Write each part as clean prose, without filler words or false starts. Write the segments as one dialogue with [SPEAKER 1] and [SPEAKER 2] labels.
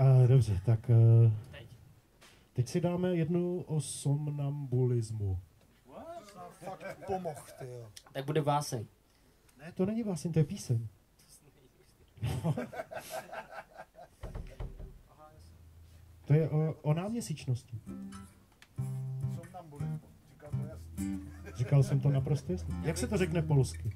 [SPEAKER 1] Dobře, tak teď si dáme jednu o somnambulismu.
[SPEAKER 2] Fakt pomoh, ty jo.
[SPEAKER 3] Tak bude báseň.
[SPEAKER 1] Ne, to není báseň, to je píseň. To je o náměsíčnosti.
[SPEAKER 2] Somnambulismus, říkal to jasně.
[SPEAKER 1] Říkal jsem to naprosto jasně. Jak se to řekne polsky?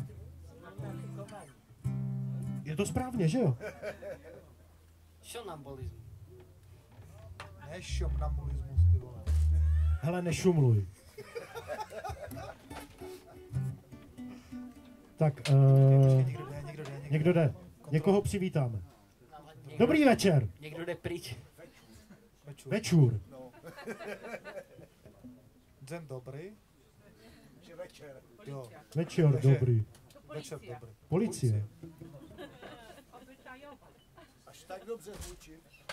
[SPEAKER 1] Je to správně, že jo?
[SPEAKER 3] Šonambulismus.
[SPEAKER 2] Ne šomnambulismus, ty vole.
[SPEAKER 1] Hele, nešumluj. Tak, někdo jde. Někoho přivítáme. Dobrý večer.
[SPEAKER 3] Někdo jde pryč.
[SPEAKER 1] Večur.
[SPEAKER 2] Den dobrý. Večer. Jo.
[SPEAKER 1] Večer dobrý.
[SPEAKER 2] Večer dobrý.
[SPEAKER 1] Policie.
[SPEAKER 2] Až tak dobře zvučí.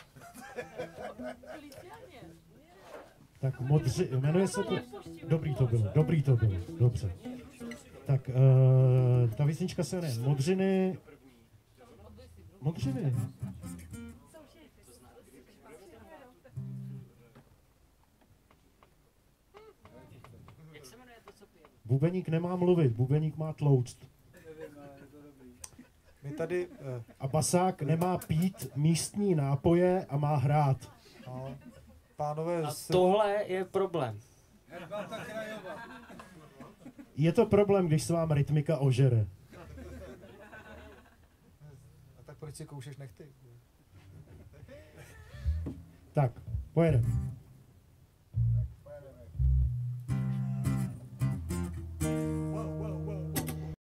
[SPEAKER 1] Tak modři, jmenuje se to... Dobrý to bylo, dobře. Tak, ta písnička se jmenuje Modřiny. Modřiny.
[SPEAKER 3] Jak se jmenuje to, co pije?
[SPEAKER 1] Bubeník nemá mluvit, bubeník má tlouct.
[SPEAKER 2] My tady...
[SPEAKER 1] A basák nemá pít místní nápoje a má hrát.
[SPEAKER 2] No, pánové...
[SPEAKER 3] A tohle je problém.
[SPEAKER 1] Je to problém, když se vám rytmika ožere.
[SPEAKER 2] A tak proč si koušeš nechty?
[SPEAKER 1] Tak, pojedeme.